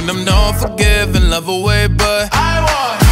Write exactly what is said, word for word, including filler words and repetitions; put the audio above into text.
them don't forgive and love away, but I want